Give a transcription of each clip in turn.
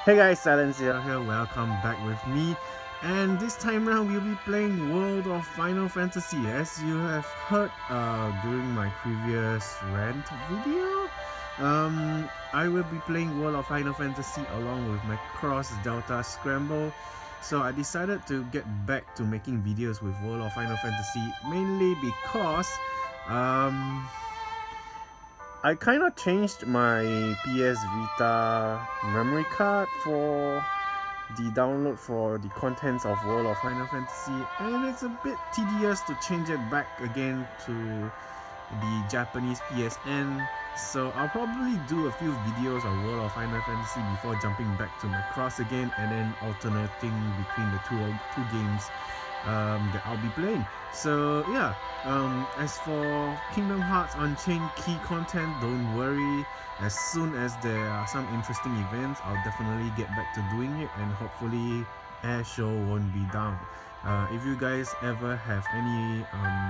Hey guys, SilentCiel here, welcome back with me. And this time around we'll be playing World of Final Fantasy. As you have heard during my previous rant video, I will be playing World of Final Fantasy along with my Cross Delta Scramble. So I decided to get back to making videos with World of Final Fantasy mainly because I kind of changed my PS Vita memory card for the download for the contents of World of Final Fantasy, and it's a bit tedious to change it back again to the Japanese PSN. So I'll probably do a few videos on World of Final Fantasy before jumping back to my Cross again, and then alternating between the two games that I'll be playing. So yeah, as for Kingdom Hearts Unchained key content, don't worry. As soon as there are some interesting events, I'll definitely get back to doing it, and hopefully Air Show won't be down. If you guys ever have any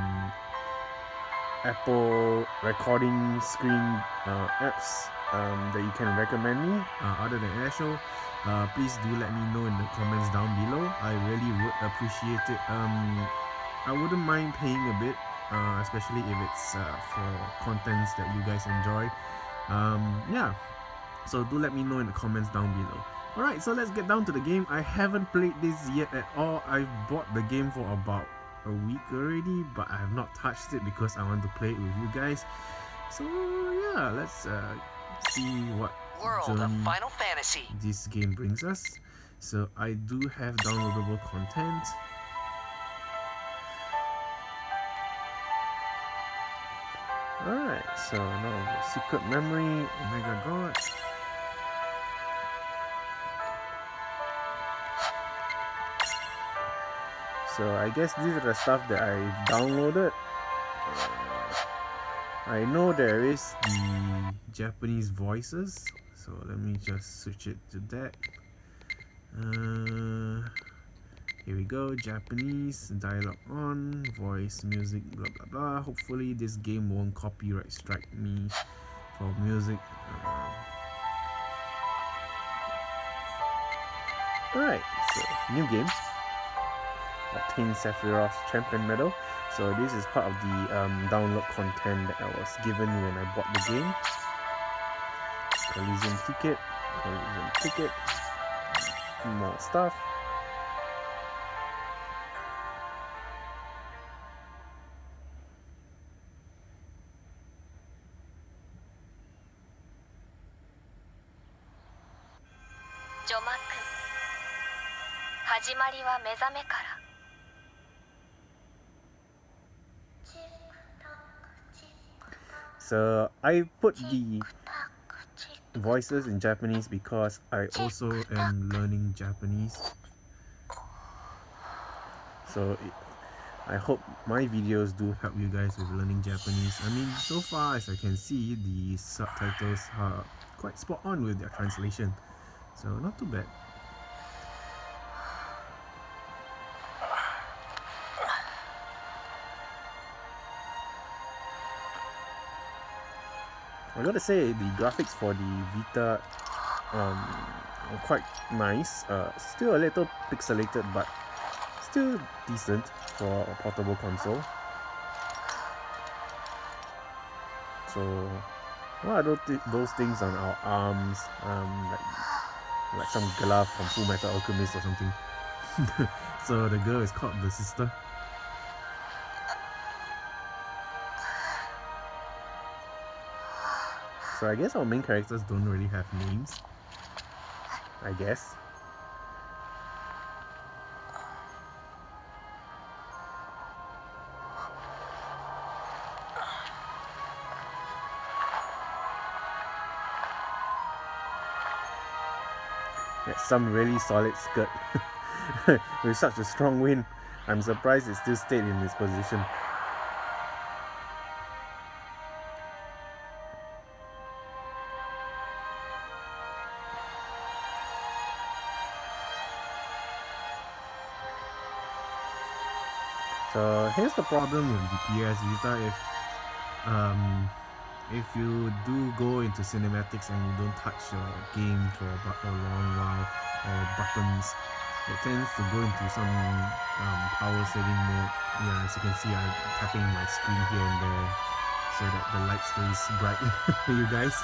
Apple recording screen apps that you can recommend me other than Air Show, please do let me know in the comments down below. I really would appreciate it. I wouldn't mind paying a bit, especially if it's for contents that you guys enjoy. Yeah, so do let me know in the comments down below. Alright, so let's get down to the game. I haven't played this yet at all. I bought the game for about a week already, but I have not touched it because I want to play it with you guys. So yeah, let's see what World of Final Fantasy this game brings us. So I do have downloadable content. Alright, so now the secret memory, Omega God. So I guess these are the stuff that I've downloaded. I know there is the Japanese voices, so let me just switch it to that. Here we go, Japanese, dialogue on, voice, music, blah blah blah. Hopefully this game won't copyright strike me for music. Alright, so new game. Obtain Sephiroth's Champion Medal. So this is part of the download content that I was given when I bought the game. Collision ticket, more stuff. So I put the voices in Japanese because I also am learning Japanese. So I hope my videos do help you guys with learning Japanese. I mean, so far as I can see, the subtitles are quite spot on with their translation. So not too bad. I gotta say, the graphics for the Vita are quite nice. Still a little pixelated, but still decent for a portable console. So, what are those things on our arms? Like some glove from Full Metal Alchemist or something. So the girl is called the sister. So I guess our main characters don't really have names, I guess. That's some really solid skirt. With such a strong wind, I'm surprised it still stayed in its position. So here's the problem with the PS Vita. if you do go into cinematics and you don't touch your game for a long while, or buttons, it tends to go into some power saving mode. Yeah, as you can see, I'm tapping my screen here and there so that the light stays bright for you guys.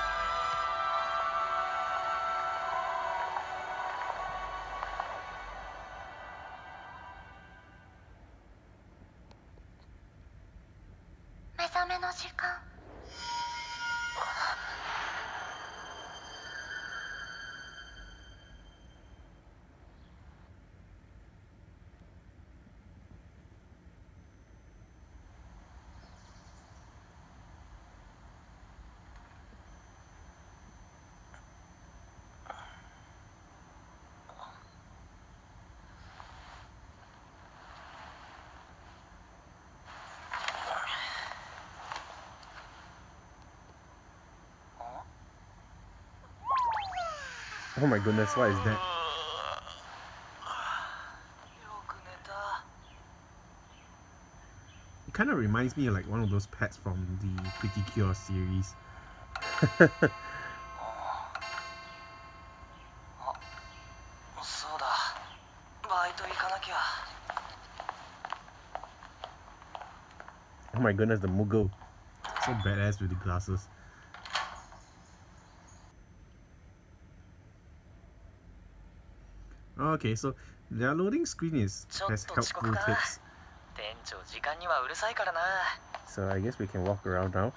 Oh my goodness, what is that? It kind of reminds me of like one of those pets from the Pretty Cure series. Oh my goodness, the Mughal. So badass with the glasses. Okay, so their loading screen has helpful tips. So I guess we can walk around now.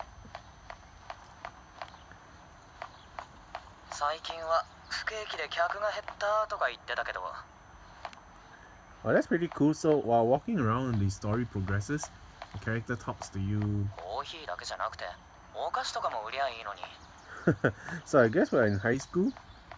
Oh, that's pretty cool. So while walking around, the story progresses. The character talks to you. So I guess we're in high school.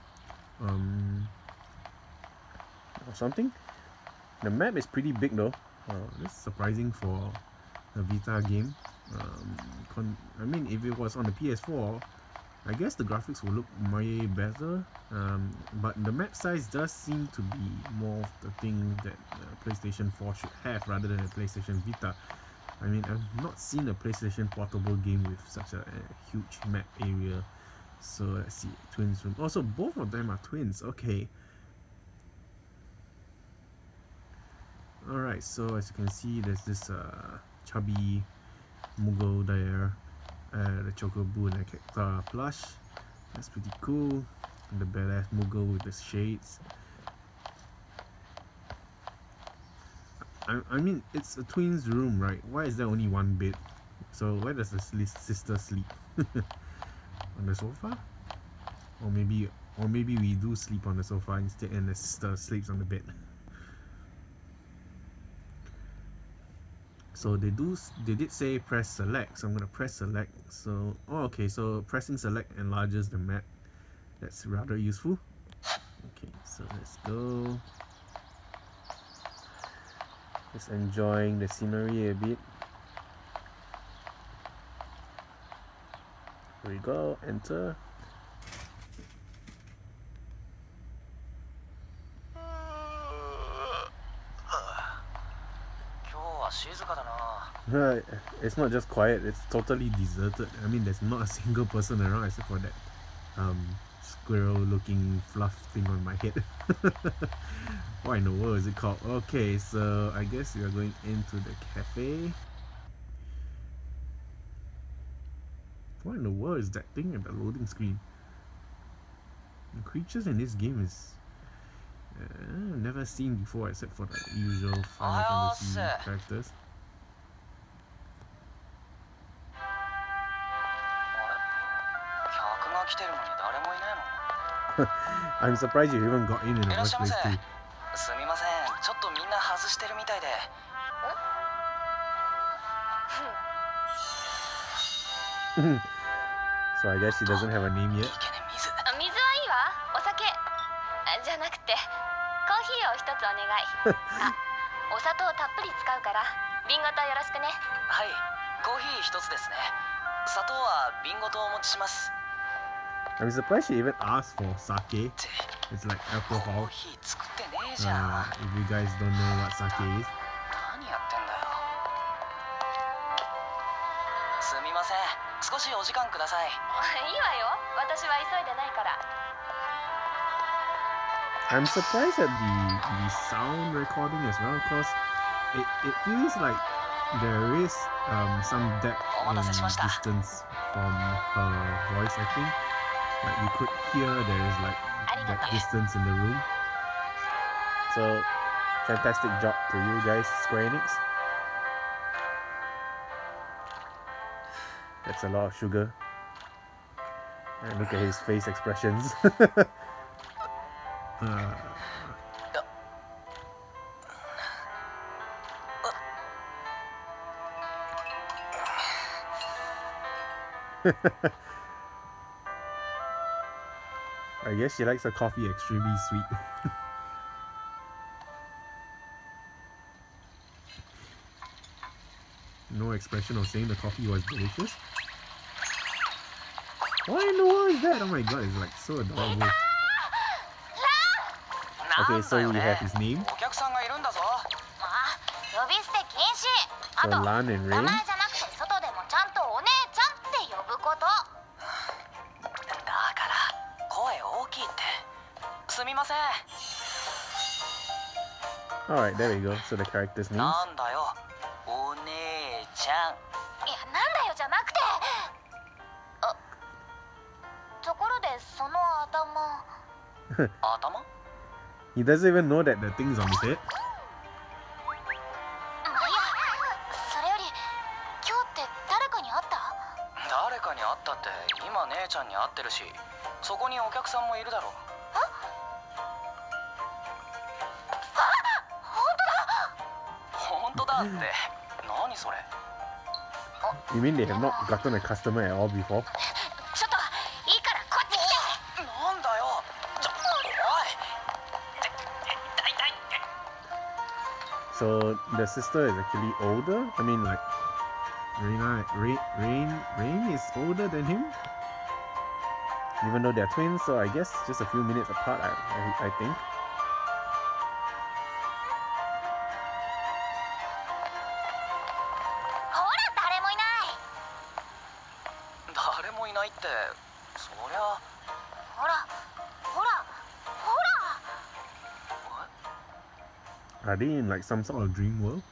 Or something. The map is pretty big though. That's surprising for a Vita game. I mean, if it was on the PS4, I guess the graphics will look way better. But the map size does seem to be more of the thing that PlayStation 4 should have rather than a PlayStation Vita. I mean, I've not seen a PlayStation portable game with such a huge map area. So let's see, twins room. Also, both of them are twins. Okay. Alright, so as you can see, there's this chubby Mughal there, the Chocobo and the Cacta plush. That's pretty cool. And the badass Mughal with the shades. I mean, it's a twins room, right? Why is there only one bed? So where does the sister sleep? On the sofa? Or maybe we do sleep on the sofa instead and the sister sleeps on the bed. So they did say press select, so I'm gonna press select. So okay, so pressing select enlarges the map. That's rather useful. Okay, so let's go. Just enjoying the scenery a bit. Here we go, enter. It's not just quiet, it's totally deserted. I mean, there's not a single person around except for that squirrel looking fluff thing on my head. What in the world is it called? Okay, so I guess we are going into the cafe. What in the world is that thing at the loading screen? The creatures in this game is never seen before except for the usual Final Fantasy characters. I'm surprised you even got in the first place too. So I guess she doesn't have a name yet. I'm surprised she even asked for sake. It's like alcohol. If you guys don't know what sake is. 少しお時間ください。いいわよ。私は急いでないから。 I'm surprised at the sound recording as well, because it feels like there is some depth in distance from her voice acting. Like you could hear there is like that distance in the room. So fantastic job to you guys, Square Enix. That's a lot of sugar. And look at his face expressions. I guess she likes her coffee extremely sweet. No expression of saying the coffee was delicious. What in the world is that? Oh my god, it's like so adorable. Okay, so we have his name. So Lan and Rain. Alright, there we go. So the character's names. He doesn't even know that the thing's on his head. You mean they have not gotten a customer at all before? So the sister is actually older? I mean, like, Rain is older than him? Even though they're twins, so I guess just a few minutes apart, I think. Are they in like some sort of dream world?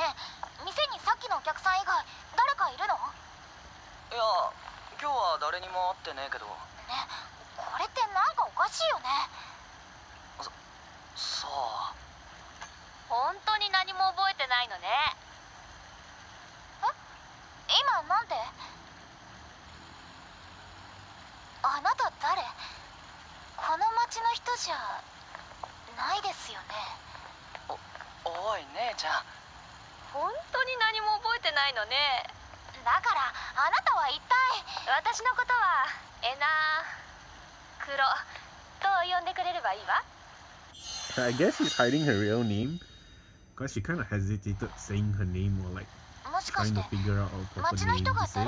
I guess she's hiding her real name because she kind of hesitated saying her name, or like trying to figure out a proper name to say.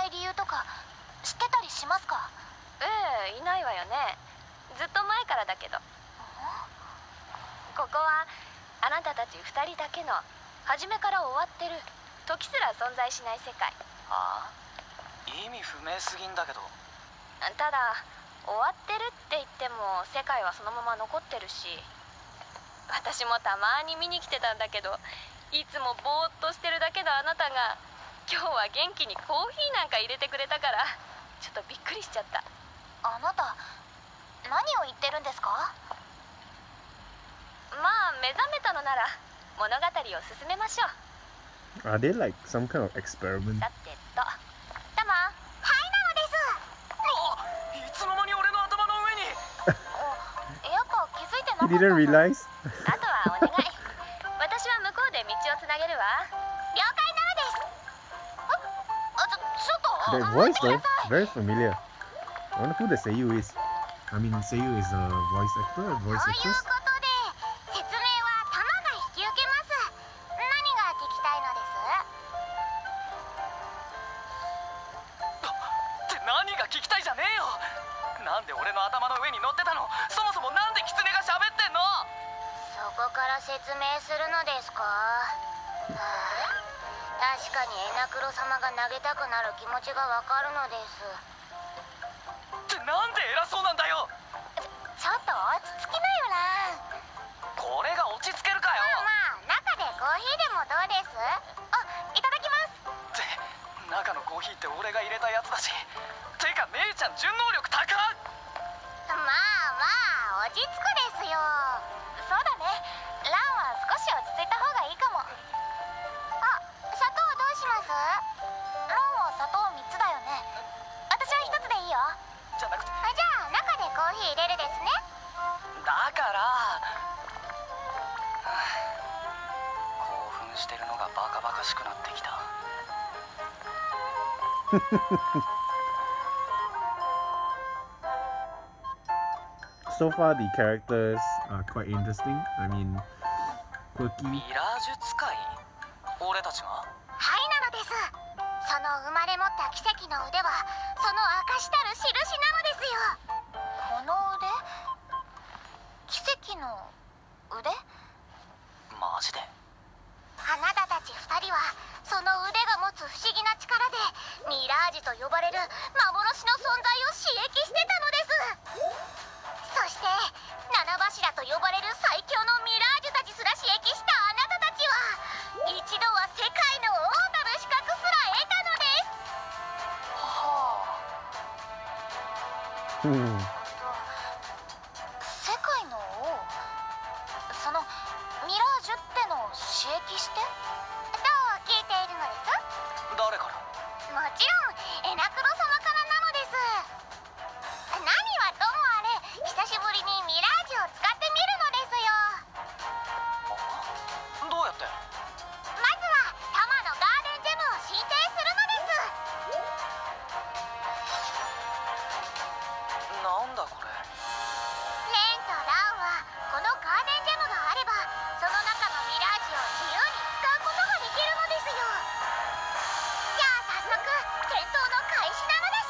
Are they like some kind of experiment? He didn't realize. That voice though, very familiar. I wonder who the Seiyu is. I mean, Seiyu is a voice actor, a voice actress. 確かにエナクロ様が投げたくなる気持ちがわかるのです。 ってなんで偉そうなんだよ。 ちょっと落ち着きなよな。 これが落ち着けるかよ。 まあ中でコーヒーでもどうです？あ、いただきます。 って中のコーヒーって俺が入れたやつだし。てか姉ちゃん順応力高っ。 まあ落ち着くですよ。 そうだね。ランは少し落ち着いた方がいいかも。 あ、砂糖どうします？ ランは砂糖3つだよね。私は1つでいいよ。 じゃなくて。 じゃあ中でコーヒー入れるですね。 だから興奮してるのがバカバカしくなってきた。 So far, the characters are quite interesting. I mean, quirky. ミラージュ使い？俺たちが？ はいなのです。その生まれ持った奇跡の腕はその証たる印なのですよ。 この腕？奇跡の腕？ マジで？ あなたたち2人はその腕が持つ不思議な力でミラージュと呼ばれる幻の存在を刺激してたのです。そして七柱と呼ばれる最強のミラージュたちすら刺激したあなたたちは一度は世界の王なる資格すら得たのです。 は Hmm. 世界の王？そのミラージュってのを刺激して？ どう聞いているのです？ 誰から？ もちろんエナクロ様からなのです。何はともあれ久しぶりにミラージュを使ってみるのですよ。 どうやって？ まずはタマのガーデンジェムを申請するのです。 なんだこれ。 レンとランはこのガーデンジェムがあればその中のミラージュを自由に使うことができるのですよ。じゃあ早速戦闘の開始なのです。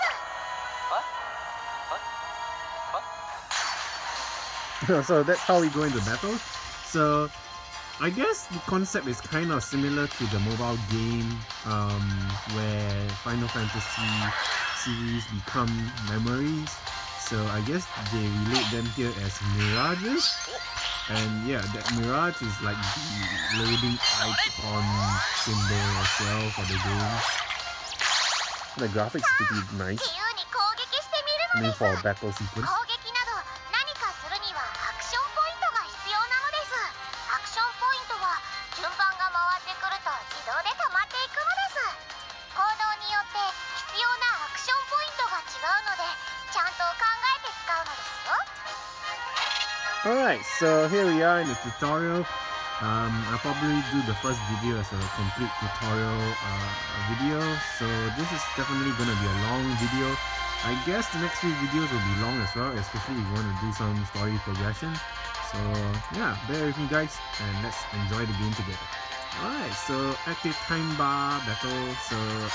So that's how we go into battle. So I guess the concept is kind of similar to the mobile game where Final Fantasy series become memories. So I guess they relate them here as mirages. And yeah, that mirage is like the loading icon symbol as well for the game. The graphics pretty nice. 自由に攻撃してみ I る mean のです。 for a battle sequence. 攻撃など何かするにはアクションポイントが必要なのです。アクションポイントは順番が回ってくると自動で溜まっていくのです。行動によって必要なアクションポイントが違うのでちゃんと考えて使うのですよ。 Alright, so here we are in the tutorial. I'll probably do the first video as a complete tutorial video. So this is definitely gonna be a long video. I guess the next few videos will be long as well, especially if you want to do some story progression. So yeah, bear with me guys and let's enjoy the game together. Alright, so active time bar battle. So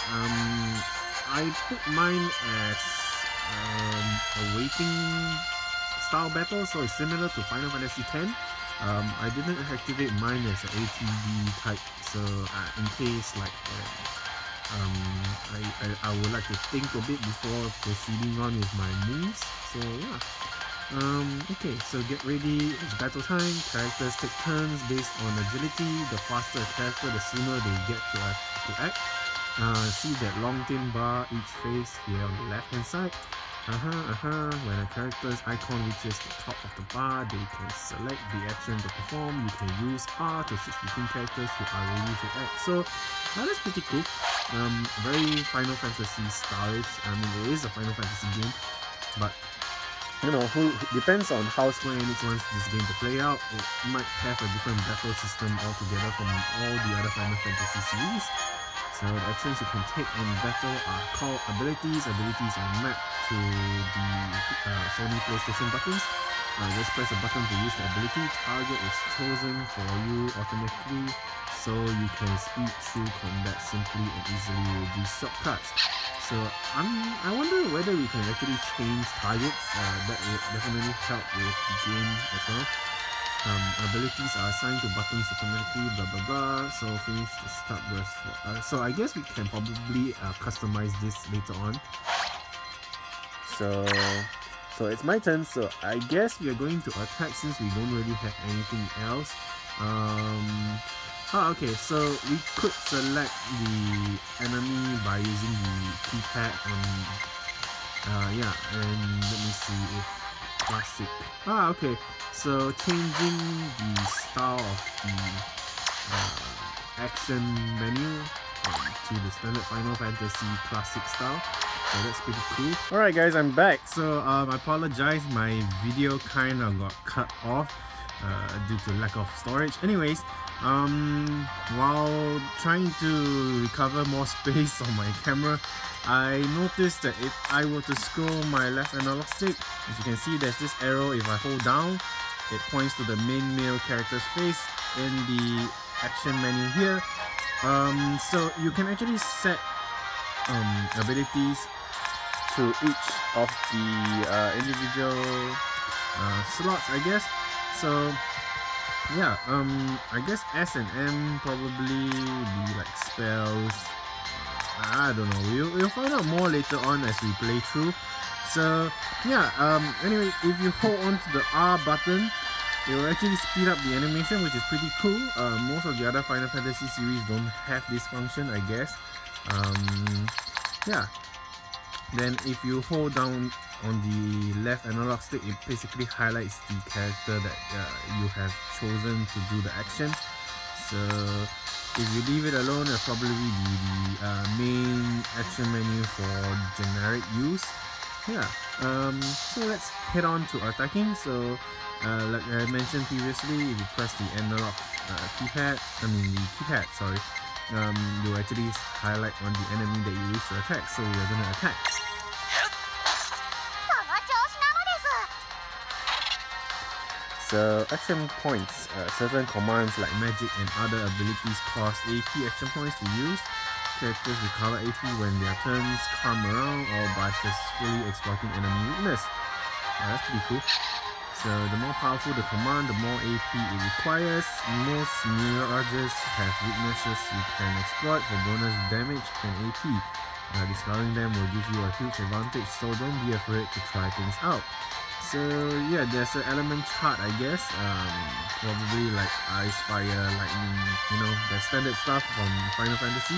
I put mine as a waiting style battle, so it's similar to Final Fantasy X. I didn't activate mine as an ATB type, so in case like I would like to think a bit before proceeding on with my moves. So yeah. Okay, so get ready, it's battle time. Characters take turns based on agility. The faster a character, the sooner they get to act. See that long thin bar each phase here on the left hand side. When a character's icon reaches the top of the bar, they can select the action to perform. You can use R to switch between characters who are ready to act. So that's pretty cool. Very Final Fantasy stylish. I mean, it is a Final Fantasy game, but you know, depends on how Square Enix wants this game to play out. It might have a different battle system altogether from all the other Final Fantasy series. So the actions you can take in battle are called abilities. Abilities are mapped to the Sony PlayStation buttons. Just press a button to use the ability. Target is chosen for you automatically, so you can speed through combat simply and easily with these shortcuts. So I wonder whether we can actually change targets. That would definitely help with the game as well. abilities are assigned to buttons automatically, blah blah blah. So finish the start burst. So I guess we can probably customize this later on. So it's my turn. So I guess we are going to attack since we don't really have anything else. Okay, so we could select the enemy by using the keypad on. Yeah, and let me see if classic. Okay. So changing the style of the action menu to the standard Final Fantasy classic style. So that's pretty cool. Alright guys, I'm back. So I apologize, my video kind of got cut off due to lack of storage. Anyways, while trying to recover more space on my camera, I noticed that if I were to scroll my left analog stick, as you can see, there's this arrow. If I hold down, it points to the main male character's face in the action menu here. So you can actually set abilities to each of the individual slots, I guess. So yeah, I guess S and M probably be like spells. I don't know. We'll find out more later on as we play through. So yeah, anyway, if you hold on to the R button, it will actually speed up the animation, which is pretty cool. Most of the other Final Fantasy series don't have this function, I guess. Yeah. Then if you hold down on the left analog stick, it basically highlights the character that you have chosen to do the action. So if you leave it alone, it'll probably be the main action menu for generic use. Yeah, so let's head on to attacking. So like I mentioned previously, if you press the analog keypad, sorry, you'll actually highlight on the enemy that you wish to attack. So we're gonna attack. So action points, certain commands like magic and other abilities cost AP action points to use. Characters recover AP when their turns come around or by successfully exploiting enemy weakness. That's pretty cool. So the more powerful the command, the more AP it requires. Most mirages have weaknesses you can exploit for bonus damage and AP. Discovering them will give you a huge advantage, so don't be afraid to try things out. So yeah, there's an element chart, I guess. Probably like ice, fire, lightning, you know, the standard stuff from Final Fantasy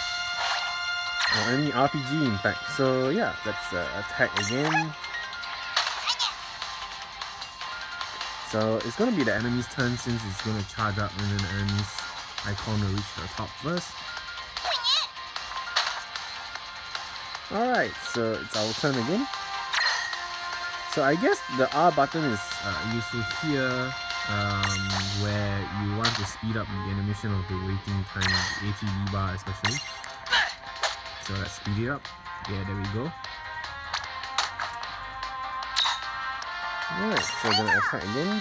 or any RPG, in fact. So yeah, let's attack again. So it's gonna be the enemy's turn since it's gonna charge up, and then the enemy's icon will reach the top first. Alright, so it's our turn again. So I guess the R button is useful here where you want to speed up the animation of the waiting time, the ATB bar especially. So let's speed it up. Yeah, there we go. Alright, so gonna attack again.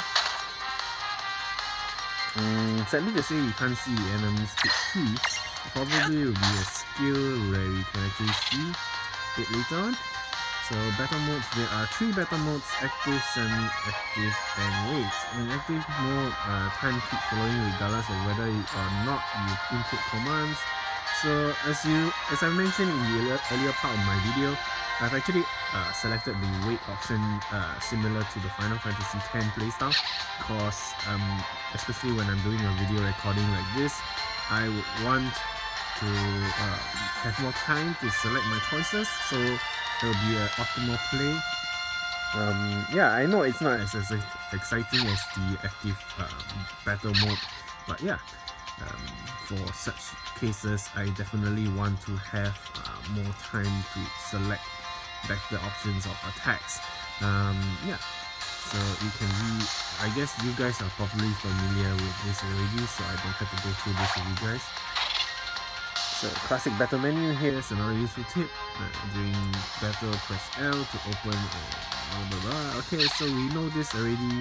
Sadly to say, you can't see the enemy's key. Probably will be a skill where we can actually see it later on. So battle modes, there are 3 battle modes: active, semi-active, and wait. In active mode, time keeps flowing regardless of whether or not you input commands. So as I mentioned in the earlier part of my video, I've actually selected the wait option similar to the Final Fantasy X playstyle, because especially when I'm doing a video recording like this, I would want to have more time to select my choices, so it will be an optimal play. Yeah, I know it's not as exciting as the active battle mode, but yeah, for such cases, I definitely want to have more time to select better options of attacks. Yeah, so you can I guess you guys are probably familiar with this already, so I don't have to go through this with you guys. So classic battle menu, here's another useful tip. During battle, press L to open blah blah blah. Okay, so we know this already.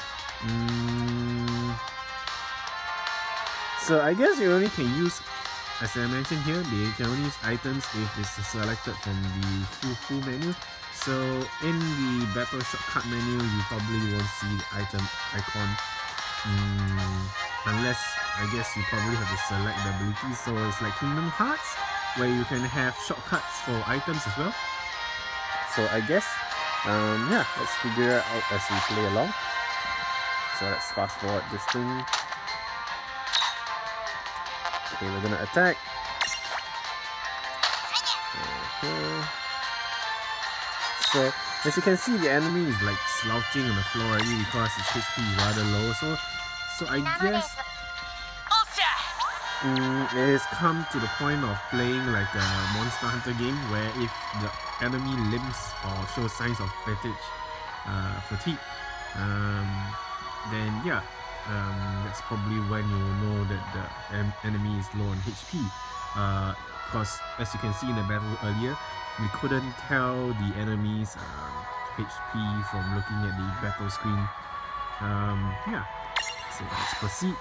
So I guess you only can use, as I mentioned here, you can only use items if it's selected from the full menu. So in the battle shortcut menu, you probably won't see the item icon Unless, I guess you probably have to select the abilities. So it's like Kingdom Hearts, where you can have shortcuts for items as well. So I guess, yeah, let's figure it out as we play along. So let's fast forward this thing. Okay, we're gonna attack. So as you can see, the enemy is like slouching on the floor already because his HP is rather low. So I guess it has come to the point of playing like a Monster Hunter game where if the enemy limps or shows signs of fatigue, then yeah, that's probably when you will know that the enemy is low on HP. Because as you can see in the battle earlier, we couldn't tell the enemy's HP from looking at the battle screen. Yeah, so let's proceed.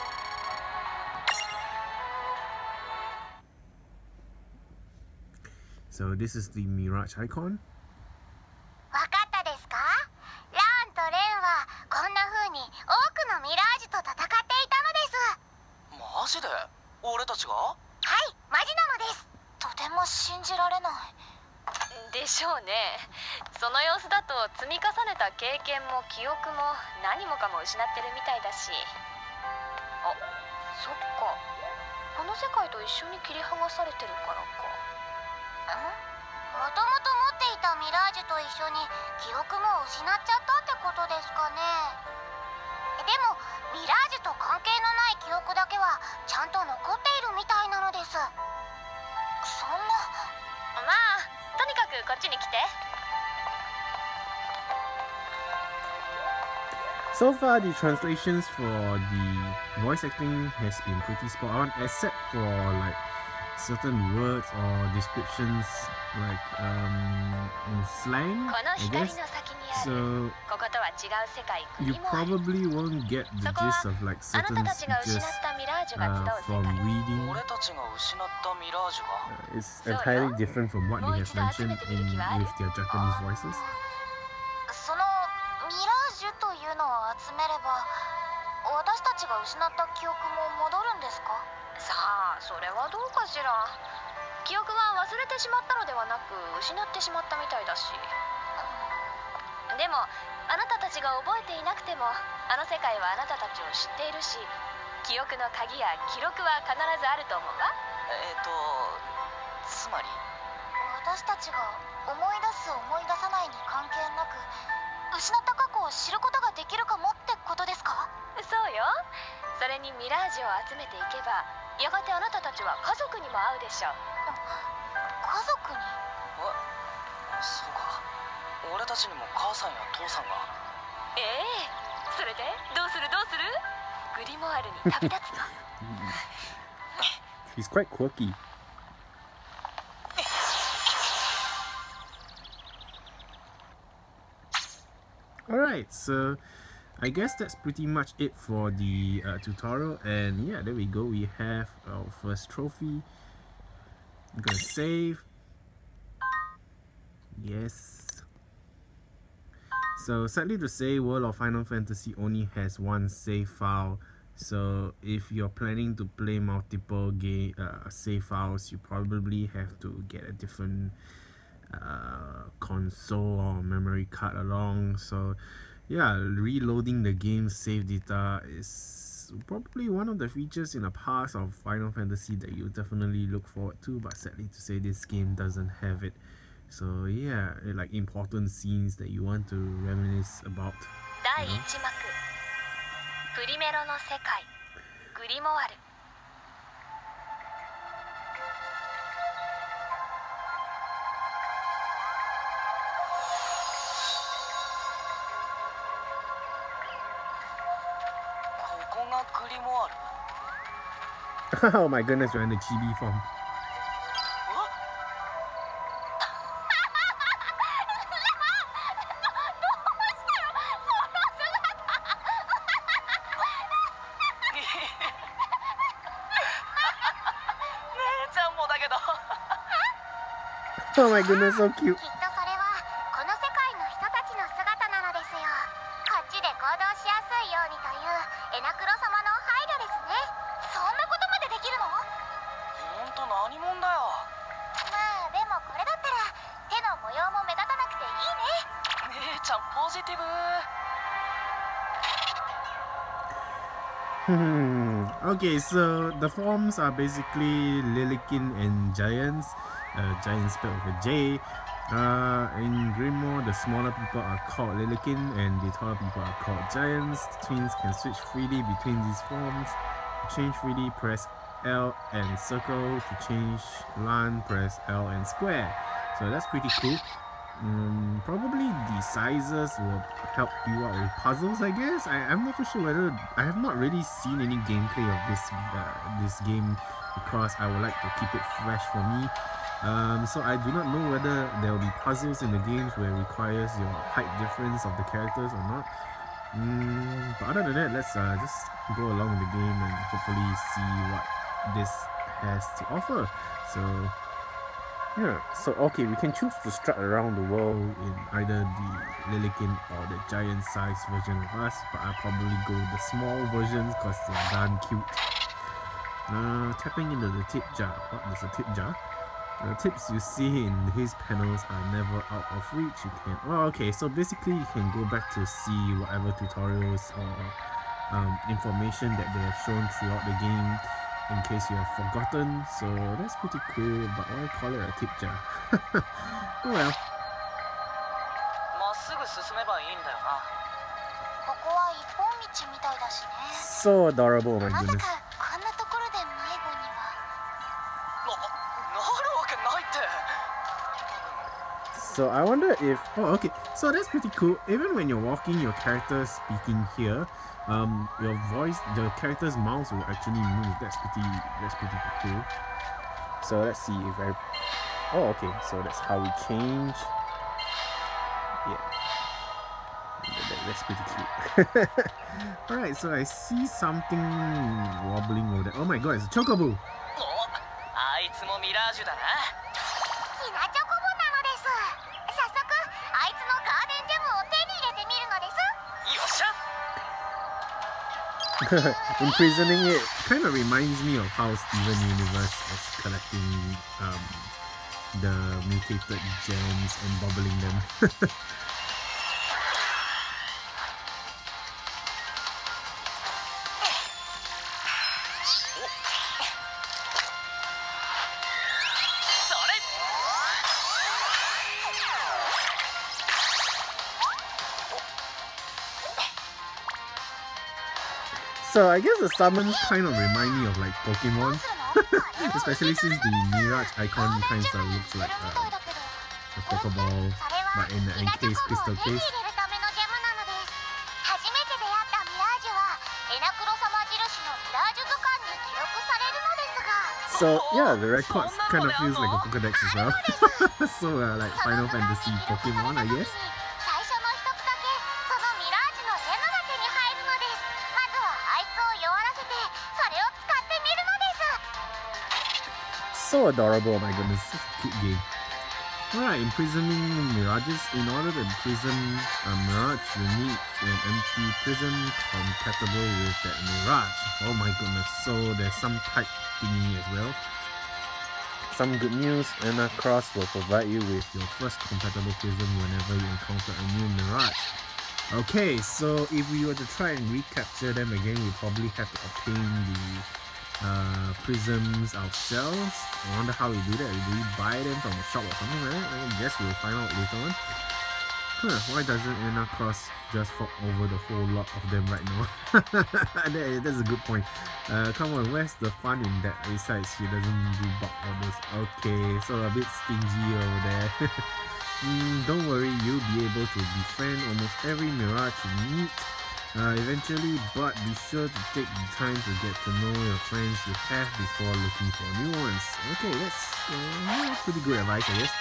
So this is the Mirage icon. わかったですか？ランとレンはこんな風に多くのミラージュと戦っていたのです。 マジで？俺たちが？ はい、マジなのです。とても信じられない。 でしょうね。その様子だと積み重ねた経験も記憶も何もかも失ってるみたいだし。あ、そっか。この世界と一緒に切り剥がされてるからか。 もともと持っていたミラージュと一緒に記憶も失っちゃったってことですかね。でもミラージュと関係のない記憶だけはちゃんと残っているみたいなのです。そんな。 まあとにかくこっちに来て。 So far, the translations for the voice acting has been pretty spot on, except for like certain words or descriptions like in slang, I guess. So you probably won't get the gist of like certain speeches from reading. It's entirely different from what they have mentioned with their Japanese voices. そのミラージュというのを集めれば私たちが失った記憶も戻るんですか？ さあ、それはどうかしら。記憶は忘れてしまったのではなく失ってしまったみたいだし。でもあなたたちが覚えていなくてもあの世界はあなたたちを知っているし、記憶の鍵や記録は必ずあると思うわ。 つまり私たちが思い出す思い出さないに関係なく失った過去を知ることができるかもってことですか？ そうよ。それにミラージュを集めていけばやがてあなたたちは家族にも会うでしょう。 家族に？ そうか。俺たちにも母さんや父さんが。 ええ。それでどうするどうする？グリモワールに旅立つの。 He's quite quirky. Alright, so I guess that's pretty much it for the tutorial, and yeah, there we go. We have our first trophy. I'm gonna save. Yes. So sadly to say, World of Final Fantasy only has one save file. So if you're planning to play multiple save files, you probably have to get a different console or memory card along. So yeah, reloading the game's save data is probably one of the features in the past of Final Fantasy that you definitely look forward to, but sadly to say this game doesn't have it. So yeah, like important scenes that you want to reminisce about. 第1幕プリメロの世界グリモワル。 Oh my goodness, we're in the chibi form. Oh my goodness, so cute. きっとそれはこの世界の人たちの姿なのですよ。こっちで行動ししやすいようにというエナクロ様の配慮ですね。そんなことまでできるの？ ほんと何者だよ。 まあでもこれだったら手の模様も目立たなくていいね。 姉ちゃんポジティブ。 Okay, so the forms are basically Lilikin and Giants. Giant spelled with a J. In Grimoire, the smaller people are called Lilikin and the taller people are called Giants. Twins can switch freely between these forms. To change freely, press L and circle. To change line, press L and square. So that's pretty cool. Probably the sizes will help you out with puzzles, I guess. I'm not too sure whether I have not really seen any gameplay of this game because I would like to keep it fresh for me. So I do not know whether there will be puzzles in the games where it requires your height difference of the characters or not. But other than that, let's just go along with the game and hopefully see what this has to offer. So yeah, so okay, we can choose to strut around the world in either the Lilikin or the giant size version of us, but I'll probably go with the small versions because they're darn cute. Tapping into the tip jar. What is a tip jar? The tips you see in his panels are never out of reach. You can okay, so basically you can go back to see whatever tutorials or information that they have shown throughout the game in case you have forgotten. So that's pretty cool, but why call it a tip jar? Oh well. まっすぐ進めばいいんだよな。 ここは一本道みたいだしね。 So adorable, my まさ goodness. かこんなところで迷子には。 なるわけないって。 So I wonder if okay, so that's pretty cool. Even when you're walking, your character is speaking here. Your voice, the character's mouth will actually move. That's pretty cool. So let's see if I. Oh, okay. So that's how we change. Yeah, that's pretty cute. All right. So I see something wobbling over there. Oh my god, it's a chocobo. あいつもミラージュだな。 ひなチョコボなのです。早速あいつのガーデンジャムを手に入れてみるのです。 よっしゃ。 Imprisoning it kind of reminds me of how Steven Universe was collecting the mutated gems and bubbling them. So I guess the summons kind of remind me of like Pokemon, especially since the Mirage icon kind of looks like a Pokeball, but in an encased crystal case. So yeah, the record kind of feels like a Pokédex as well. So like Final Fantasy Pokemon, I guess. So adorable, oh my goodness, such a cute game. Alright, imprisoning mirages. In order to imprison a mirage, you need an empty prison compatible with that mirage. Oh my goodness, so there's some type thingy as well. Some good news, Anna Cross will provide you with your first compatible prison whenever you encounter a new mirage. Okay, so if we were to try and recapture them again, we probably have to obtain the prisms ourselves. I wonder how we do that. Do we buy them from a shop or something like that? I guess we'll find out later on. Why doesn't Anna Cross just fall over the whole lot of them right now? That's a good point. Come on, where's the fun in that? Besides, she doesn't do bulk orders. Okay, so a bit stingy over there. Don't worry, you'll be able to befriend almost every mirage you meet eventually, but be sure to take the time to get to know your friends you have before looking for new ones. Okay, that's pretty good advice, I guess.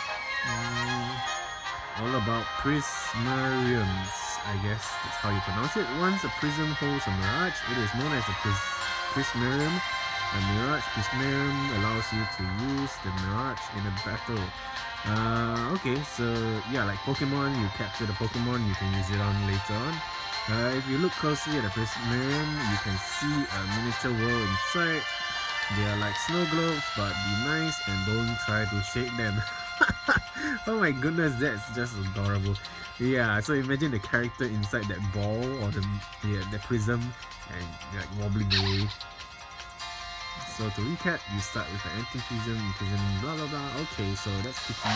All about prismariums, I guess that's how you pronounce it. Once a prism holds a mirage, it is known as a prismarium. A mirage prismarium allows you to use the mirage in a battle. Okay, so yeah, like Pokemon, you capture the Pokemon, you can use it on later on. If you look closely at the prismarium, you can see a miniature world inside. They are like snow globes, but be nice and don't try to shake them. Oh my goodness, that's just adorable. Yeah, so imagine the character inside that ball or the prism and like wobbling away. So to recap, you start with an empty prism, imprisoning blah blah blah. Okay, so that's pretty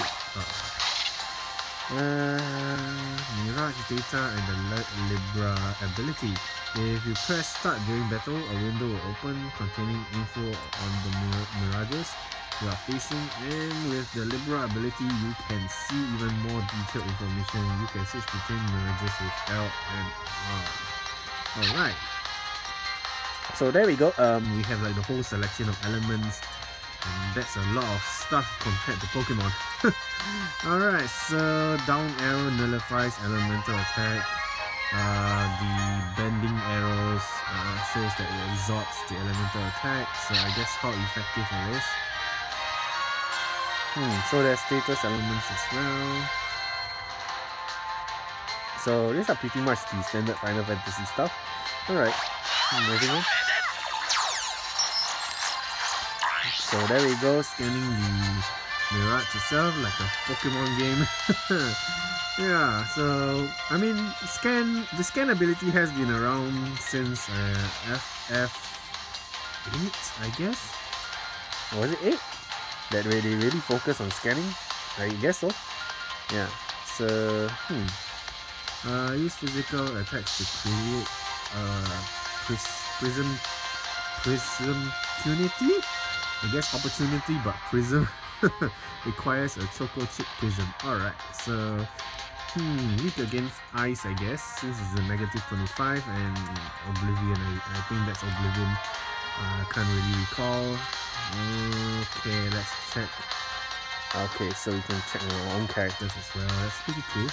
Mirage data and the Libra ability. If you press start during battle, a window will open containing info on the mirages you are facing, and with the Libra ability you can see even more detailed information. You can switch between mirages with L and R. Alright. So there we go. We have like the whole selection of elements, and that's a lot of stuff compared to Pokemon. Alright, so down arrow nullifies elemental attack. The bending arrows shows that it absorbs the elemental attack, so I guess how effective it is. So there's status elements as well. So these are pretty much the standard Final Fantasy stuff. Alright, moving on. So there we go, scanning the Mirage itself like a Pokemon game. Yeah, so I mean, the scan ability has been around since FF8, I guess. Was it 8? That way they really focus on scanning? I guess so. Yeah. So use physical attacks to create prism tunity? I guess opportunity, but prism requires a choco chip prism. Alright, so weak against ice, I guess, since it's a -25, and Oblivion, I think that's Oblivion. Can't really recall. Okay, let's check. Okay, so we can check our own characters as well. That's pretty cool.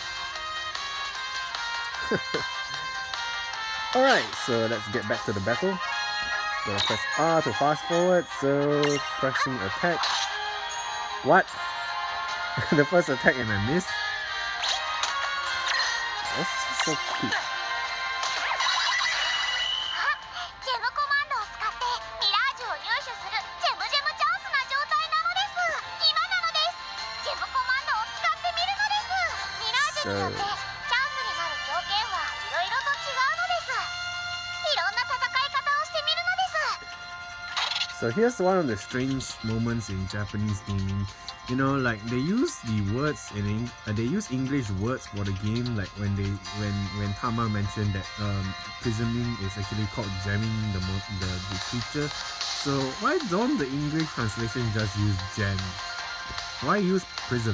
Alright, so let's get back to the battle. Gonna press R to fast forward, so pressing attack. What? The first attack and I missed? That's just so cute. So here's one of the strange moments in Japanese gaming. You know, like they use the words they use English words for the game, like when Tama mentioned that prisming is actually called jamming the creature. So why don't the English translation just use jam? Why use prism?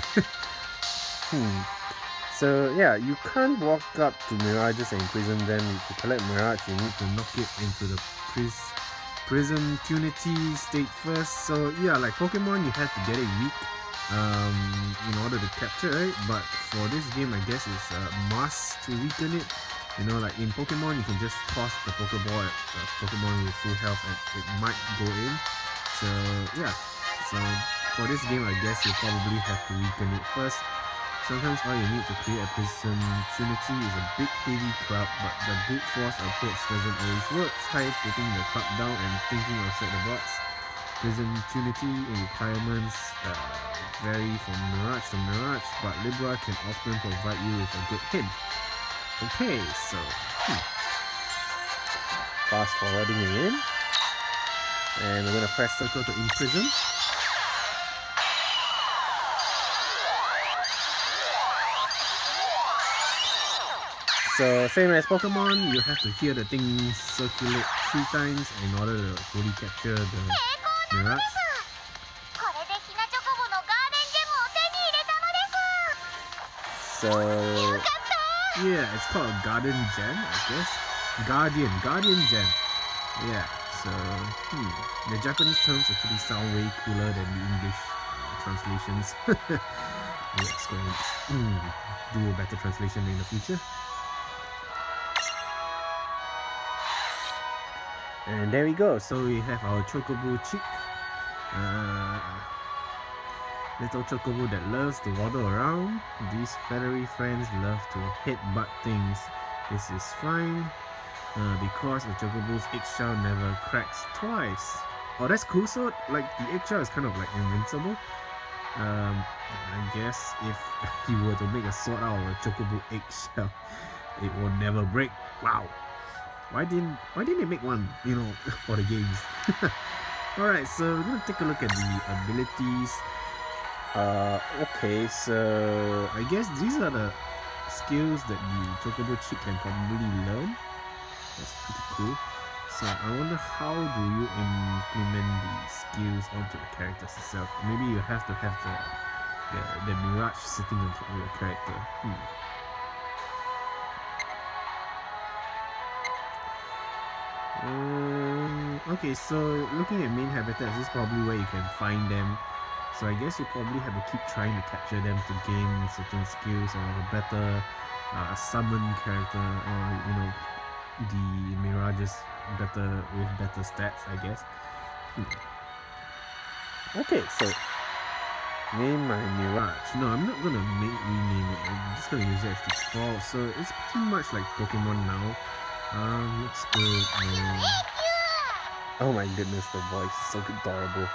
So yeah, you can't walk up to mirages and prism them. To collect mirage, you need to knock it into the prism tunity state first. So yeah, like Pokemon, you have to get it weak in order to capture it, but for this game I guess it's a must to weaken it. You know, like in Pokemon you can just toss the Pokeball at Pokemon with full health and it might go in. So yeah, so for this game I guess you probably have to weaken it first. Sometimes all you need to create a prism trinity is a big heavy club, but the brute force approach doesn't always work. Try putting the club down and thinking outside the box. Prism trinity requirements vary from mirage to mirage, but Libra can often provide you with a good hint. Okay, so fast forwarding again, and we're gonna press circle to imprison. So same as Pokemon, you have to hear the thing circulate 3 times in order to fully capture the mirage. So yeah, it's called a Garden Gem, I guess. Guardian Gem. Yeah, so the Japanese terms actually sound way cooler than the English translations. Let's go do a better translation in the future. And there we go, so we have our Chocobo chick. Little Chocobo that loves to waddle around. These feathery friends love to headbutt things. This is fine because a chocobo's eggshell never cracks twice. Oh, that's cool. So like the eggshell is kind of like invincible. I guess if you were to make a sword out of a chocobo eggshell, it will never break. Wow. Why didn't they make one, you know, for the games? Alright, so we're gonna take a look at the abilities. Okay, so I guess these are the skills that the chocobo chick can probably learn. That's pretty cool. So I wonder how do you implement the skills onto the characters itself. Maybe you have to have the mirage sitting on top of your character. Okay, so looking at main habitats, this is probably where you can find them. So I guess you probably have to keep trying to capture them to gain certain skills or a better summon character, or you know, the mirages with better stats, I guess. Okay, so name my mirage. No, I'm not gonna rename it. I'm just gonna use it as default. So it's pretty much like Pokemon now. Let's go. Oh my goodness, the voice is so adorable.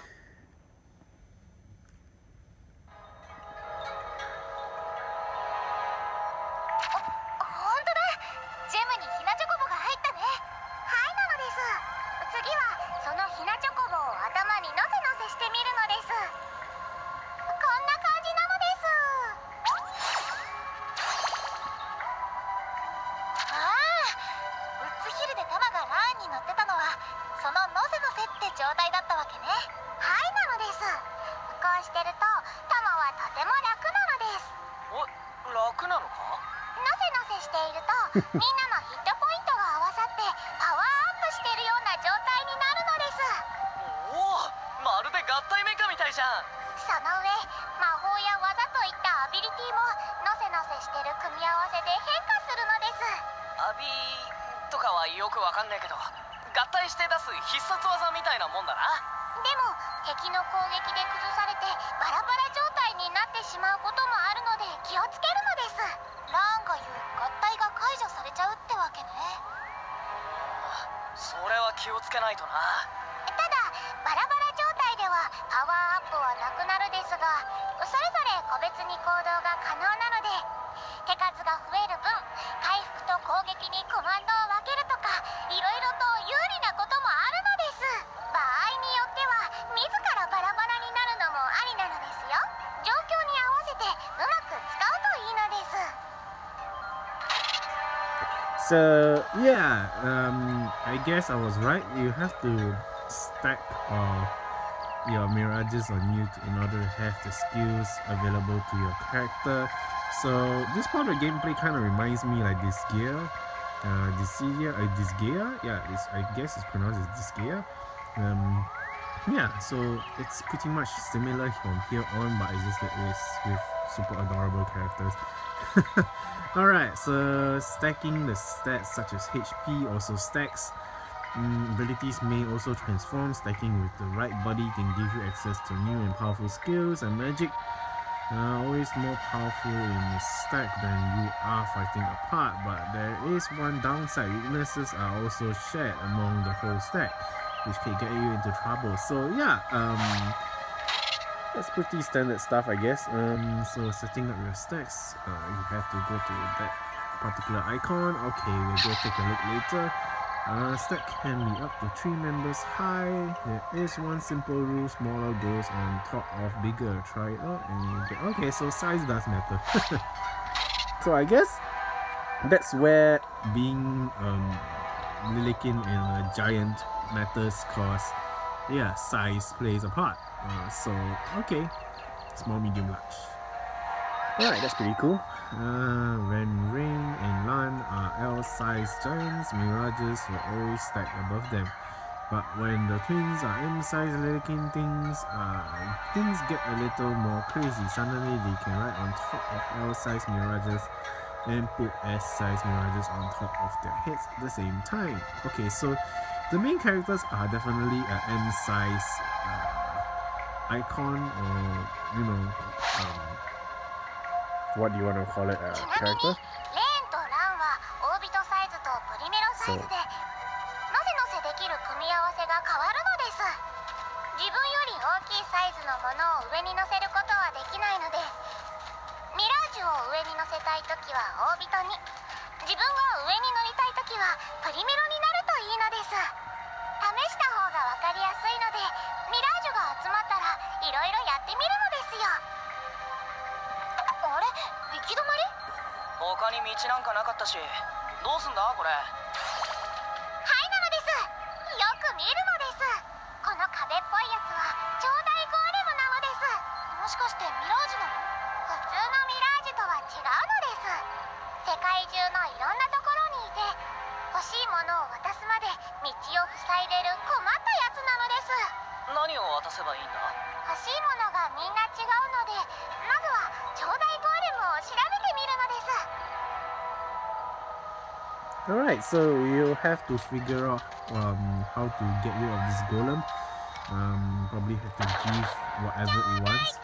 So yeah, I guess I was right. You have to stack your mirages on you in order to have the skills available to your character. So this part of the gameplay kind of reminds me like Disgaea. Yeah, I guess it's pronounced as Disgaea. Yeah, so it's pretty much similar from here on, but it's just that it's with super adorable characters. Alright, so stacking the stats such as HP also stacks. Abilities may also transform. Stacking with the right body can give you access to new and powerful skills and magic. Always more powerful in the stack than you are fighting apart, but there is one downside. Weaknesses are also shared among the whole stack, which can get you into trouble. So yeah, that's pretty standard stuff, I guess. So setting up your stacks, you have to go to that particular icon. Okay, we'll go take a look later. Stack can be up to 3 members high. There is one simple rule: smaller goes on top of bigger. Try it out and you get. Okay, so size does matter. So I guess that's where being Lilikin and a giant matters, cause yeah, size plays a part. So okay, small, medium, large. Alright, that's pretty cool. When Rain and Lan are L-sized giants, mirages will always stack above them. But when the twins are M-sized Lilikin things, things get a little more crazy. Suddenly they can ride on top of L-sized mirages and put S-sized mirages on top of their heads at the same time. Okay, so the main characters are definitely an M-size icon, or you know, what do you want to call it, character? リメロサイズでなぜのせできる組み合わせが変わるのです。自分より大きいサイズのものを上に乗せることはできないので、ミラージュを上に乗せたいときは大人に、自分が上に乗りたいときはプリメロになるといいのです。試した方が分かりやすいので、ミラージュが集まったらいろいろやってみるのですよ。あれ、行き止まり？ 他に道なんかなかったし、どうすんだこれ。 はいなのです。よく見るのです。この壁っぽいやつは超大ゴーレムなのです。もしかしてミラージュなの？普通のミラージュとは違うのです。世界中のいろんなところにいて、欲しいものを渡すまで道を塞いでる困ったやつなのです。 何を渡せばいいんだ？ 欲しいものがみんな違うので、まずは超大ゴーレムを調べてみるのです。 Alright, so you have to figure out how to get rid of this golem. Probably have to give whatever it wants.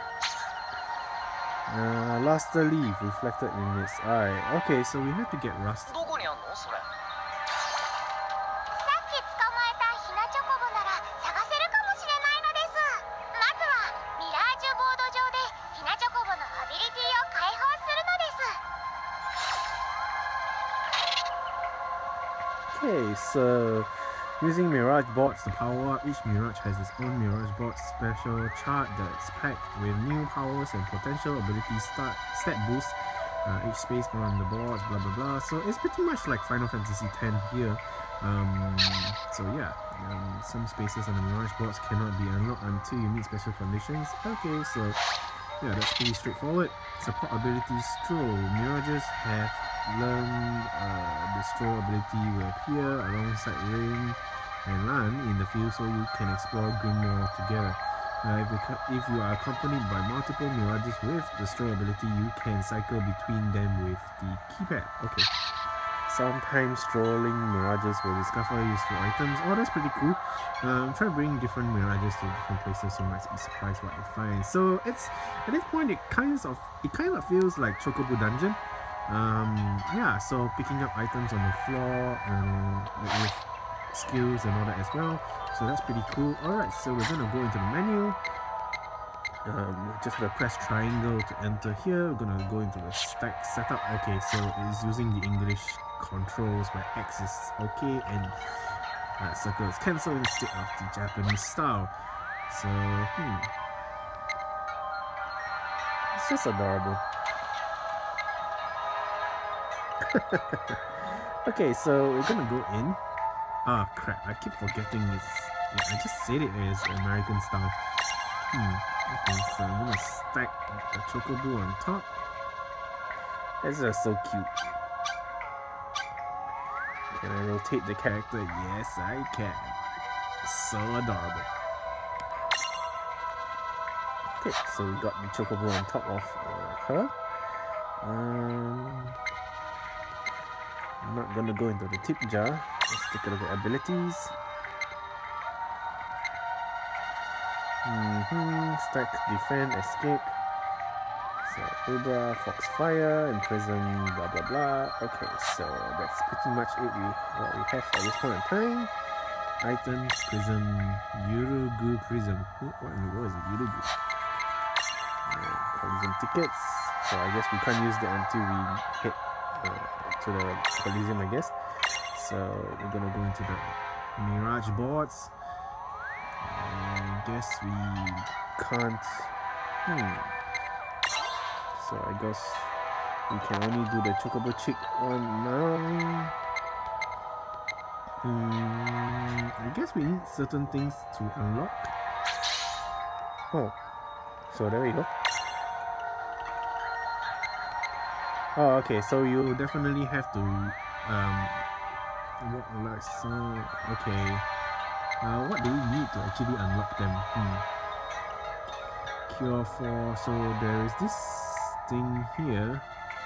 Luster leaf reflected in its eye. Okay, so we have to get rust. どこにあんのそれ？ さっき捕まえたヒナチョコボなら探せるかもしれないのです。まずはミラージュボード上でヒナチョコボのアビリティを解放するのです。 Okay, so using Mirage bots to power up, each Mirage has its own Mirage bot special chart that's packed with new powers and potential abilities stat boosts. Each space on the boards, blah blah blah. So it's pretty much like Final Fantasy X here. So yeah, some spaces on the Mirage bots cannot be unlocked until you meet special conditions. Okay, so yeah, that's pretty straightforward. Support abilities Stroll. Mirages have learned the Stroll ability will appear alongside Rain and Lan in the field, so you can explore Grimoire together. If you are accompanied by multiple Mirages with the Stroll ability, you can cycle between them with the keypad. Okay. Sometimes strolling Mirages will discover useful items. Oh, that's pretty cool. Try bringing different Mirages to different places, you might be surprised what you find. So it's at this point it kind of feels like Chocobo Dungeon. Yeah, so picking up items on the floor with skills and all that as well. So that's pretty cool. Alright, so we're gonna go into the menu. Just gonna press triangle to enter here. We're gonna go into the stack setup. Okay, so it's using the English controls where X is okay and circle is cancelled instead of the Japanese style. So it's just adorable. Okay, so we're gonna go in. Ah crap, I keep forgetting this. Yeah, I just said it as American style. Okay, so I'm gonna stack the Chocobo on top. That's just so cute. Can I rotate the character? Yes, I can. So adorable. Okay, so we got the Chocobo on top of her. I'm not gonna go into the tip jar. Let's take a look at abilities. Stack, defend, escape. So Ubra, Foxfire, Imprison, blah blah blah. Okay, so that's pretty much it. What we have at this point in time. Items, Prism, Yurugu Prism. What in the world is a Yurugu? Coliseum tickets. So I guess we can't use that until we hit to the Coliseum, I guess. So we're gonna go into the Mirage boards. I guess we can't. So I guess we can only do the Chocobo Chick one now. I guess we need certain things to unlock. Oh, so there we go. Oh, okay, so you definitely have to okay. What do we need to actually unlock them? Cure for, so there is this thing here.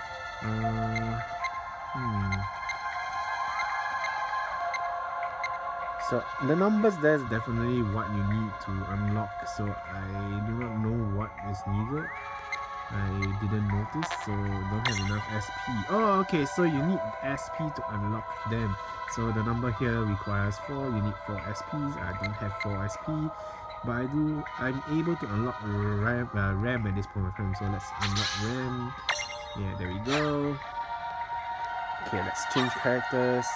So the numbers there is definitely what you need to unlock, so I do not know what is needed. I didn't notice, so don't have enough SP. Oh, okay, so you need SP to unlock them. So the number here requires 4, you need 4 SPs. I don't have 4 SP, but I'm able to unlock RAM at this point of time. So let's unlock RAM. Yeah, there we go. Okay, let's change characters.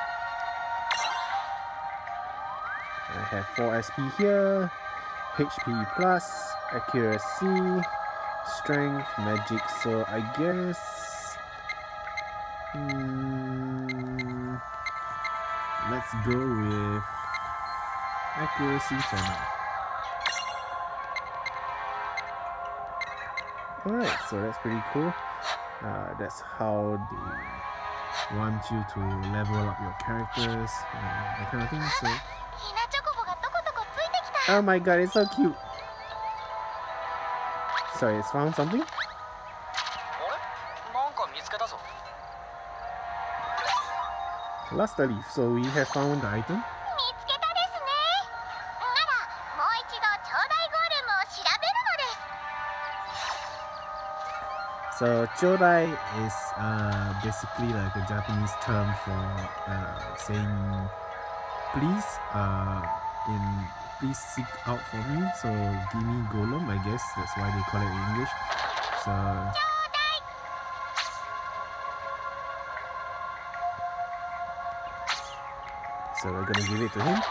I have 4 SP here. HP plus, accuracy, strength, magic. So I guess let's go with accuracy for now. Alright, so that's pretty cool. That's how they want you to level up your characters, that kind of thing. So, oh my god, it's so cute. Sorry, it's found something? Lost a leaf, so we have found the item. So chodai is basically like a Japanese term for saying please, please seek out for me. So give me golem, I guess that's why they call it in English. So we're gonna give it to him.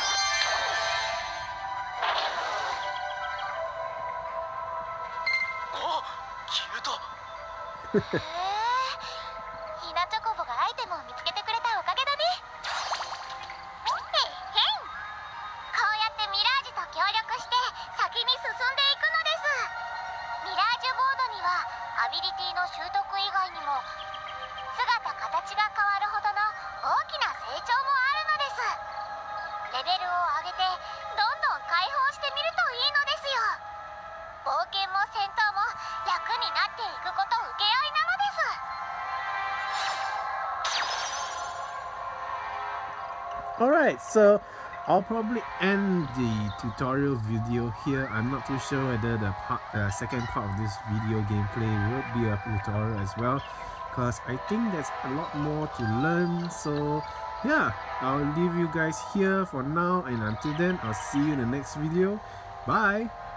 Alright, so I'll probably end the tutorial video here. I'm not too sure whether the second part of this video gameplay would be a tutorial as well, because I think there's a lot more to learn. So yeah, I'll leave you guys here for now, and until then, I'll see you in the next video. Bye!